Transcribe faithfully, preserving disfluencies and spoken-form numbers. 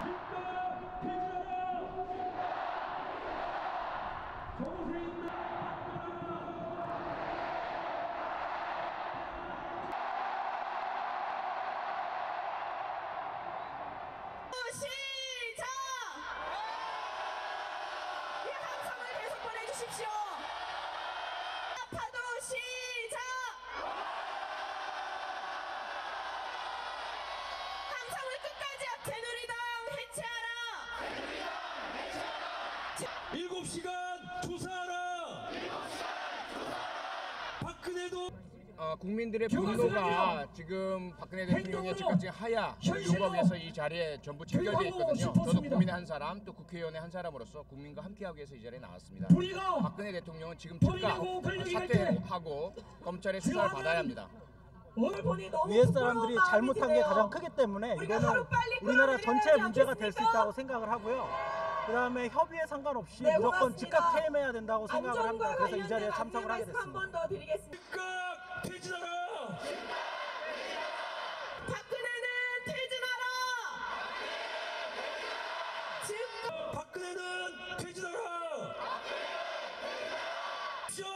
시작! 이 함성을 계속 보내주십시오. 파도 시작! 함성을 끝까지 새누리당 해체하라! 일곱 시간 조사하라! 박근혜도 어, 국민들의 분노가 지금 박근혜 대통령의 즉각적인 하야 요구에서 이 자리에 전부 직결되어 있거든요. 저도 국민의 한 사람, 또 국회의원의 한 사람으로서 국민과 함께하기 위해서 이 자리에 나왔습니다. 박근혜 대통령은 지금 즉각 사퇴하고 검찰의 수사를 받아야 합니다. 위에 사람들이 잘못한 게 가장 크기 때문에 이거는 우리나라 전체의 문제가 될 수 있다고 생각을 하고요. 그 다음에 협의에 상관없이 네, 무조건 고맙습니다. 즉각 퇴임해야 된다고 생각을 합니다. 그래서 이 자리에 참석을 하게 됐습니다. 한 번 더 드리겠습니다. 즉각 퇴진하라! 박근혜는 퇴진하라! 즉각 박근혜는 퇴진하라! 쇼!